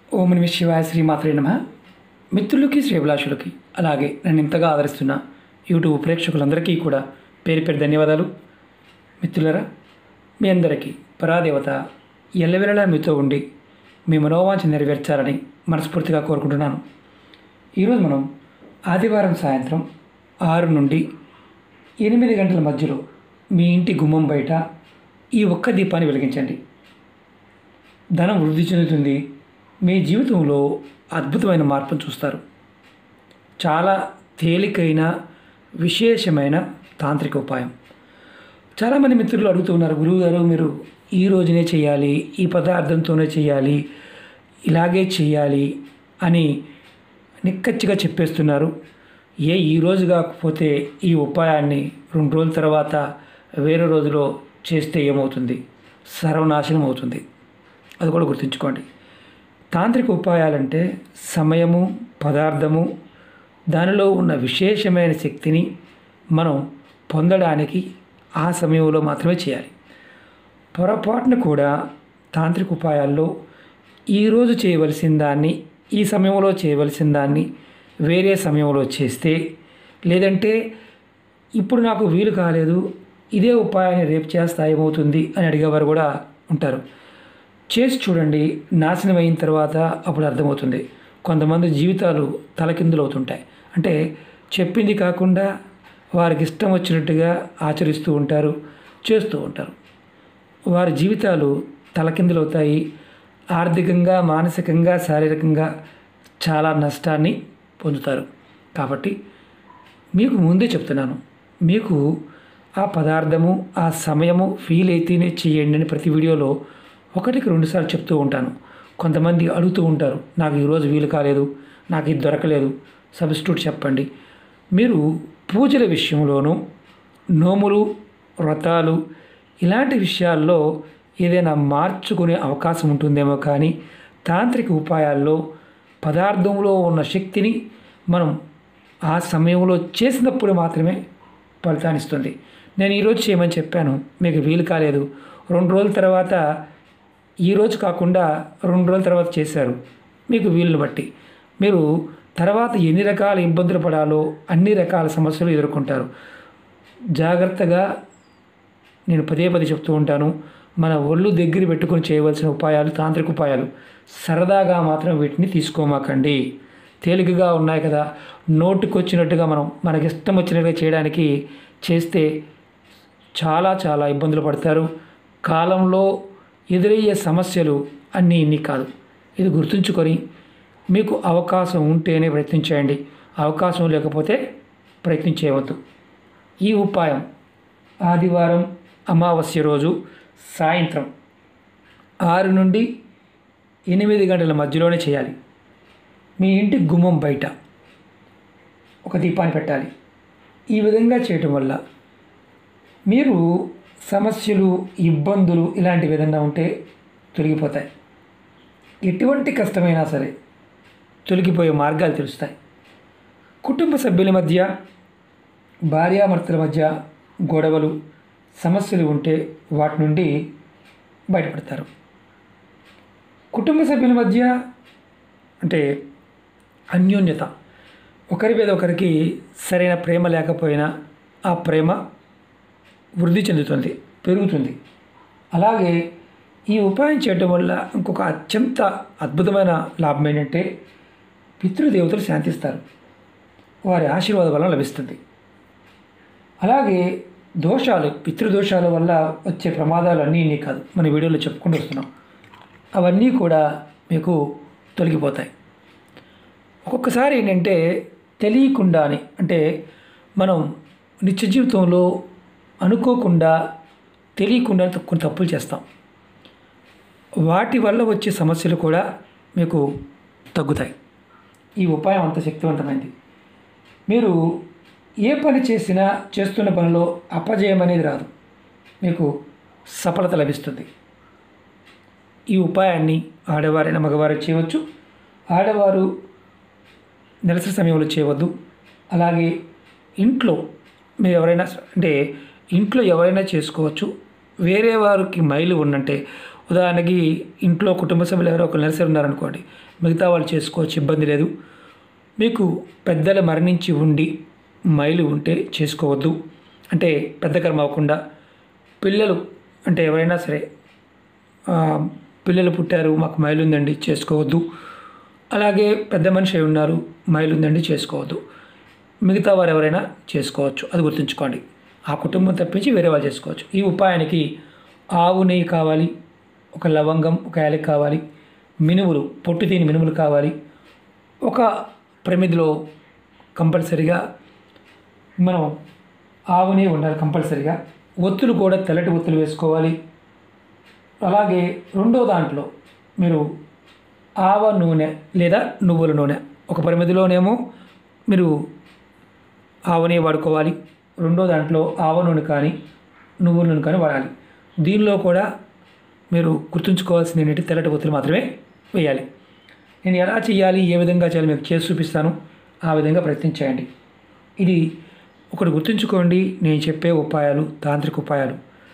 ఓం నమః శివాయ శ్రీమాత్రే నమః. మిత్రులకి శ్రేభిలాషులకి అలాగే నన్ను ఇంతగా ఆదరిస్తున్న యూట్యూబ్ ప్రేక్షకులందరికీ కూడా పేరు పేరు ధన్యవాదాలు. మిత్రులరా, మీ అందరికీ పరాదేవత ఎల్లవేళలా మీతో ఉండి మీ మనోవాంఛ నెరవేర్చాలని మనస్ఫూర్తిగా కోరుకుంటున్నాను. ఈరోజు మనం ఆదివారం సాయంత్రం 6 నుండి 8 గంటల మధ్యలో మీ ఇంటి గుమ్మం బయట ఈ ఒక్క దీపాన్ని వెలిగించండి. ధనం వృద్ధి చెందుతుంది. మీ జీవితంలో అద్భుతమైన మార్పును చూస్తారు. చాలా తేలికైన విశేషమైన తాంత్రిక ఉపాయం. చాలామంది మిత్రులు అడుగుతూ ఉన్నారు, గురువుగారు మీరు ఈ రోజునే చేయాలి, ఈ పదార్థంతోనే చేయాలి, ఇలాగే చేయాలి అని నిక్కచ్చిగా చెప్పేస్తున్నారు. ఈ రోజు కాకపోతే ఈ ఉపాయాన్ని 2 రోజుల తర్వాత వేరే రోజులో చేస్తే ఏమవుతుంది? సర్వనాశనం అవుతుంది. అది కూడా గుర్తుంచుకోండి. తాంత్రిక ఉపాయాలంటే సమయము, పదార్థము, దానిలో ఉన్న విశేషమైన శక్తిని మనం పొందడానికి ఆ సమయంలో మాత్రమే చేయాలి. పొరపాటున కూడా తాంత్రిక ఉపాయాల్లో ఈరోజు చేయవలసిన దాన్ని ఈ సమయంలో చేయవలసిన దాన్ని వేరే సమయంలో చేస్తే, లేదంటే ఇప్పుడు నాకు వీలు కాలేదు, ఇదే ఉపాయాన్ని రేపు చేస్తా ఏమవుతుంది అని అడిగేవారు కూడా ఉంటారు. చేసి చూడండి, నాశనం అయిన తర్వాత అప్పుడు అర్థమవుతుంది. కొంతమంది జీవితాలు తలకిందులు అవుతుంటాయి. అంటే చెప్పింది కాకుండా వారికి ఇష్టం వచ్చినట్టుగా ఆచరిస్తూ ఉంటారు, చేస్తూ ఉంటారు. వారి జీవితాలు తలకిందులు అవుతాయి. ఆర్థికంగా, మానసికంగా, శారీరకంగా చాలా నష్టాన్ని పొందుతారు. కాబట్టి మీకు ముందే చెప్తున్నాను, మీకు ఆ పదార్థము, ఆ సమయము వీలైతేనే చేయండి అని ప్రతి వీడియోలో 1-2 సార్లు చెప్తూ ఉంటాను. కొంతమంది అడుగుతూ ఉంటారు, నాకు ఈరోజు వీలు కాలేదు, నాకు ఇది దొరకలేదు, సబ్స్టిట్యూట్ చెప్పండి. మీరు పూజల విషయంలోనూ, నోములు, వ్రతాలు ఇలాంటి విషయాల్లో ఏదైనా మార్చుకునే అవకాశం ఉంటుందేమో, కానీ తాంత్రిక ఉపాయాల్లో పదార్థంలో ఉన్న శక్తిని మనం ఆ సమయంలో చేసినప్పుడు మాత్రమే ఫలితాన్ని ఇస్తుంది. నేను ఈరోజు చేయమని చెప్పాను, మీకు వీలు కాలేదు, 2 రోజుల తర్వాత, ఈరోజు కాకుండా 2 రోజుల తర్వాత చేశారు, మీకు వీలుని బట్టి మీరు తర్వాత ఎన్ని రకాల ఇబ్బందులు పడాలో అన్ని రకాల సమస్యలు ఎదుర్కొంటారు. జాగ్రత్తగా నేను పదే చెప్తూ ఉంటాను, మన ఒళ్ళు దగ్గర పెట్టుకొని చేయవలసిన ఉపాయాలు తాంత్రిక ఉపాయాలు. సరదాగా మాత్రం వీటిని తీసుకోమాకండి. తేలికగా ఉన్నాయి కదా, నోటికొచ్చినట్టుగా మనకి ఇష్టం వచ్చినట్టుగా చేయడానికి చేస్తే చాలా ఇబ్బందులు పడతారు. కాలంలో ఎదురయ్యే సమస్యలు అన్నీ ఇన్ని కాదు. ఇది గుర్తుంచుకొని మీకు అవకాశం ఉంటేనే ప్రయత్నించేయండి, అవకాశం లేకపోతే ప్రయత్నించేయవద్దు. ఈ ఉపాయం ఆదివారం అమావాస్య రోజు సాయంత్రం 6 నుండి 8 గంటల మధ్యలోనే చేయాలి. మీ ఇంటి గుమ్మం బయట ఒక దీపాన్ని పెట్టాలి. ఈ విధంగా చేయటం వల్ల మీరు సమస్యలు, ఇబ్బందులు ఇలాంటి విధంగా ఉంటే తొలగిపోతాయి. ఎటువంటి కష్టమైనా సరే తొలగిపోయే మార్గాలు తెలుస్తాయి. కుటుంబ సభ్యుల మధ్య, భార్యాభర్తల మధ్య గొడవలు, సమస్యలు ఉంటే వాటి నుండి బయటపడతారు. కుటుంబ సభ్యుల మధ్య అంటే అన్యోన్యత, ఒకరి మీద ఒకరికి సరైన ప్రేమ లేకపోయినా ఆ ప్రేమ వృద్ధి చెందుతుంది, పెరుగుతుంది. అలాగే ఈ ఉపాయం చేయటం వల్ల ఇంకొక అత్యంత అద్భుతమైన లాభం ఏంటంటే పితృదేవతలు శాంతిస్తారు, వారి ఆశీర్వాదం వల్ల లభిస్తుంది. అలాగే దోషాలు, పితృదోషాల వల్ల వచ్చే ప్రమాదాలు అన్నీ ఇన్ని కాదు, మన వీడియోలో చెప్పుకుంటూ వస్తున్నాం, అవన్నీ కూడా మీకు తొలగిపోతాయి. ఒక్కొక్కసారి ఏంటంటే తెలియకుండానే, అంటే మనం నిత్య జీవితంలో అనుకోకుండా, తెలియకుండా కొన్ని తప్పులు చేస్తాం. వాటి వల్ల వచ్చే సమస్యలు కూడా మీకు తగ్గుతాయి. ఈ ఉపాయం అంత శక్తివంతమైంది. మీరు ఏ పని చేసినా, చేస్తున్న పనిలో అపజయం అనేది రాదు, మీకు సఫలత లభిస్తుంది. ఈ ఉపాయాన్ని ఆడవారైనా మగవారు చేయవచ్చు. ఆడవారు నెలసరి సమయంలో చేయవద్దు. అలాగే ఇంట్లో మీరు ఎవరైనా, అంటే ఇంట్లో ఎవరైనా చేసుకోవచ్చు. వేరే వారికి మైలు ఉన్నంటే ఉదాహరణకి ఇంట్లో కుటుంబ సభ్యులు ఎవరో ఒకరు నర్సరీ ఉన్నారనుకోండి, మిగతా వాళ్ళు చేసుకోవచ్చు, ఇబ్బంది లేదు. మీకు పెద్దలు మరణించి ఉండి మైలు ఉంటే చేసుకోవద్దు, అంటే పెద్ద కర్మ అవ్వకుండా. పిల్లలు అంటే ఎవరైనా సరే పిల్లలు పుట్టారు, మాకు మైలు ఉందండి, చేసుకోవద్దు. అలాగే పెద్ద మనిషి అయి ఉన్నారు, మైలు ఉందండి, చేసుకోవద్దు. మిగతా వారు ఎవరైనా చేసుకోవచ్చు, అది గుర్తుంచుకోండి. ఆ కుటుంబం తప్పించి వేరే వాళ్ళు చేసుకోవచ్చు. ఈ ఉపాయానికి ఆవు నెయ్యి కావాలి, ఒక లవంగం, ఒక యాలకి కావాలి, మినుములు, పొట్టు తీని మినుములు కావాలి. ఒక ప్రమిదిలో కంపల్సరిగా మనం ఆవు నెయ్యి ఉండాలి కంపల్సరిగా. ఒత్తులు కూడా తెల్లటి ఒత్తులు వేసుకోవాలి. అలాగే రెండో దాంట్లో మీరు ఆవ నూనె లేదా నువ్వుల నూనె, ఒక ప్రమిదిలోనేమో మీరు ఆవ నెయ్యి వాడుకోవాలి, రెండో దాంట్లో ఆవ నూనె కానీ నువ్వుల నూనె కానీ వాడాలి. దీనిలో కూడా మీరు గుర్తుంచుకోవాల్సింది ఏంటంటే తెల్లటి ఒత్తులు మాత్రమే వేయాలి. నేను ఎలా చేయాలి, ఏ విధంగా చేయాలి మీకు చేసి చూపిస్తాను, ఆ విధంగా ప్రయత్నించేయండి. ఇది ఒకటి గుర్తుంచుకోండి, నేను చెప్పే ఉపాయాలు తాంత్రిక ఉపాయాలు.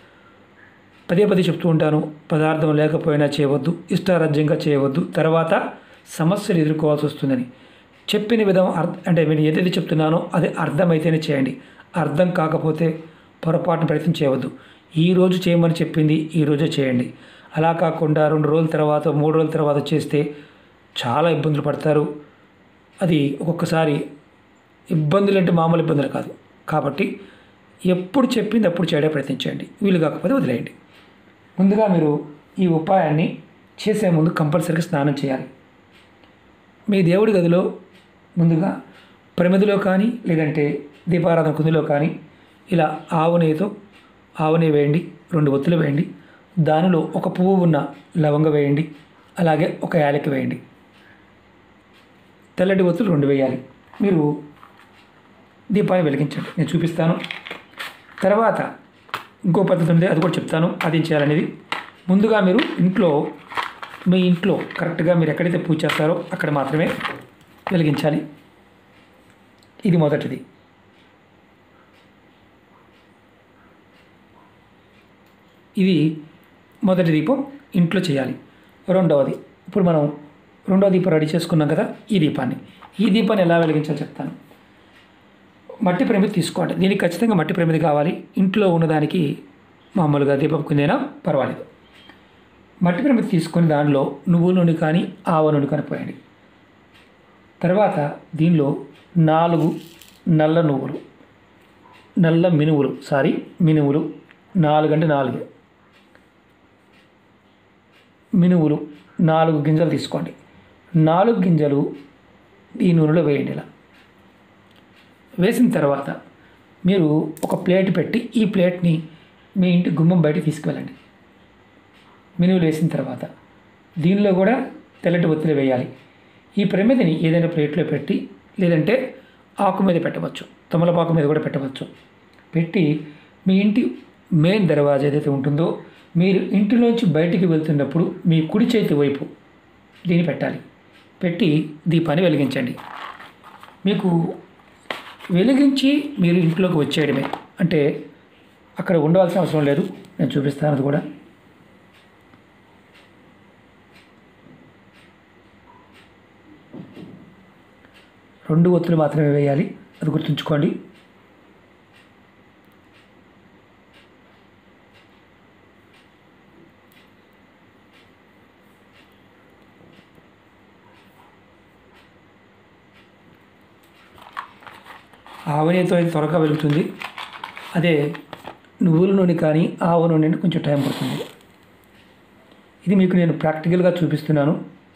పదే పదే చెప్తూ ఉంటాను, పదార్థం లేకపోయినా చేయవద్దు, ఇష్టారాజ్యంగా చేయవద్దు, తర్వాత సమస్యలు ఎదుర్కోవాల్సి వస్తుందని. చెప్పిన విధం అంటే నేను ఏదైతే చెప్తున్నానో అది అర్థమైతేనే చేయండి. అర్థం కాకపోతే పొరపాటున ప్రయత్నం చేయవద్దు. ఈరోజు చేయమని చెప్పింది ఈరోజే చేయండి. అలా కాకుండా 2 రోజుల తర్వాత 3 రోజుల తర్వాత చేస్తే చాలా ఇబ్బందులు పడతారు. అది ఒక్కొక్కసారి ఇబ్బందులు అంటే మామూలు ఇబ్బందులు కాదు. కాబట్టి ఎప్పుడు చెప్పింది అప్పుడు చేయడానికి ప్రయత్నించండి, వీలు కాకపోతే వదిలేయండి. ముందుగా మీరు ఈ ఉపాయాన్ని చేసే ముందు కంపల్సరీగా స్నానం చేయాలి. మీ దేవుడి గదిలో ముందుగా ప్రమిదిలో కానీ లేదంటే దీపారాధన కుందిలో కానీ ఇలా ఆవు నెయ్యి వేయండి, 2 ఒత్తులు వేయండి, దానిలో ఒక పువ్వు ఉన్న లవంగ వేయండి, అలాగే ఒక యాలకి వేయండి. తెల్లటి ఒత్తులు 2 వేయాలి. మీరు దీపాన్ని వెలిగించండి, నేను చూపిస్తాను. తర్వాత ఇంకో పద్ధతి ఉంది, అది కూడా చెప్తాను, అది చేయాలనేది. ముందుగా మీరు మీ ఇంట్లో కరెక్ట్గా మీరు ఎక్కడైతే పూజ చేస్తారో అక్కడ మాత్రమే వెలిగించాలి. ఇది మొదటిది. ఇది మొదటి దీపం ఇంట్లో చేయాలి. రెండవది, ఇప్పుడు మనం రెండవ దీపం రెడీ చేసుకున్నాం కదా, ఈ దీపాన్ని ఎలా వెలిగించాలో చెప్తాను. మట్టి ప్రమిది తీసుకోండి, దీనికి ఖచ్చితంగా మట్టి ప్రమిది కావాలి. ఇంట్లో ఉన్నదానికి మామూలుగా దీపం కిందైనా పర్వాలేదు. మట్టి ప్రమిది తీసుకొని దానిలో నువ్వుల నూనె కానీ ఆవ నూనె కానీ పోయండి. తర్వాత దీనిలో 4 నల్ల మినుములు 4 అంటే 4 మినుములు 4 గింజలు తీసుకోండి. 4 గింజలు ఈ నూనెలో వేయండి. ఇలా వేసిన తర్వాత మీరు ఒక ప్లేట్ పెట్టి ఈ ప్లేట్ని మీ ఇంటి గుమ్మం బయట తీసుకువెళ్ళండి. మినుములు వేసిన తర్వాత దీనిలో కూడా తెల్లటి ఒత్తులు వేయాలి. ఈ ప్రమిదిని ఏదైనా ప్లేట్లో పెట్టి లేదంటే ఆకు మీద పెట్టవచ్చు, తమలపాకు మీద కూడా పెట్టవచ్చు. పెట్టి మీ ఇంటి మెయిన్ దర్వాజా ఏదైతే ఉంటుందో మీరు ఇంటిలోంచి బయటికి వెళ్తున్నప్పుడు మీ కుడి చేతి వైపు దీన్ని పెట్టాలి. పెట్టి దీపాన్ని వెలిగించండి. మీకు వెలిగించి మీరు ఇంట్లోకి వచ్చేయడమే, అంటే అక్కడ ఉండవలసిన అవసరం లేదు. నేను చూపిస్తాను అది కూడా. రెండు ఒత్తులు మాత్రమే వేయాలి, అది గుర్తుంచుకోండి. ఆవనేతో అయితే త్వరగా వెలుగుతుంది, అదే నువ్వుల నూనె కానీ ఆవ నూనె కొంచెం టైం పడుతుంది. ఇది మీకు నేను ప్రాక్టికల్గా చూపిస్తున్నాను.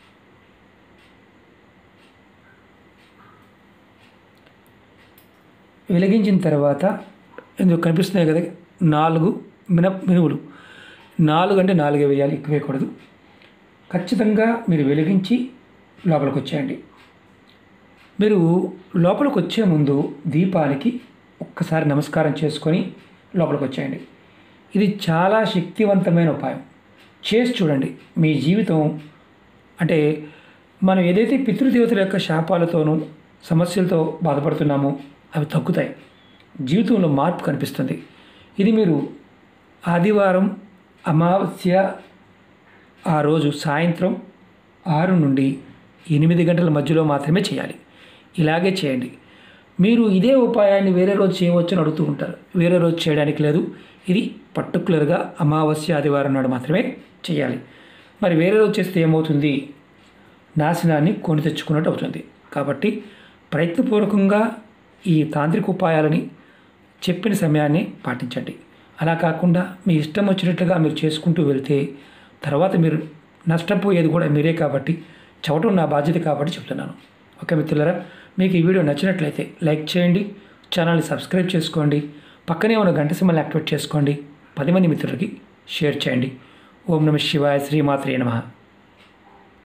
వెలిగించిన తర్వాత ఎందుకు కనిపిస్తున్నాయి కదా 4 మినుములు, 4 అంటే 4 వేయాలి, ఎక్కువ వేయకూడదు. ఖచ్చితంగా మీరు వెలిగించి లోపలికి వచ్చేయండి. మీరు లోపలికి వచ్చే ముందు దీపానికి ఒక్కసారి నమస్కారం చేసుకొని లోపలికి వచ్చేయండి. ఇది చాలా శక్తివంతమైన ఉపాయం, చేసి చూడండి. మీ జీవితం అంటే మనం ఏదైతే పితృదేవతల యొక్క శాపాలతోనూ సమస్యలతో బాధపడుతున్నామో అవి తగ్గుతాయి, జీవితంలో మార్పు కనిపిస్తుంది. ఇది మీరు ఆదివారం, అమావాస్య, ఆ రోజు సాయంత్రం 6 నుండి 8 గంటల మధ్యలో మాత్రమే చేయాలి. ఇలాగే చేయండి. మీరు ఇదే ఉపాయాన్ని వేరే రోజు చేయవచ్చు అని అడుగుతూ ఉంటారు. వేరే రోజు చేయడానికి లేదు. ఇది పర్టికులర్గా అమావాస్య ఆదివారం నాడు మాత్రమే చేయాలి. మరి వేరే రోజు చేస్తే ఏమవుతుంది? నాశనాన్ని కొని తెచ్చుకున్నట్టు అవుతుంది. కాబట్టి ప్రయత్నపూర్వకంగా ఈ తాంత్రిక ఉపాయాలని చెప్పిన సమయాన్ని పాటించండి. అలా కాకుండా మీ ఇష్టం వచ్చినట్లుగా మీరు చేసుకుంటూ వెళ్తే తర్వాత మీరు నష్టపోయేది కూడా మీరే కాబట్టి చెప్పడం నా బాధ్యత కాబట్టి చెప్తున్నాను. ఓకే మిత్రులారా, మీకు ఈ వీడియో నచ్చినట్లయితే లైక్ చేయండి, ఛానల్ని సబ్స్క్రైబ్ చేసుకోండి, పక్కనే ఉన్న గంట సింబల్ని యాక్టివేట్ చేసుకోండి, 10 మంది మిత్రులకి షేర్ చేయండి. ఓం నమః శివాయ, శ్రీమాత్రే నమః.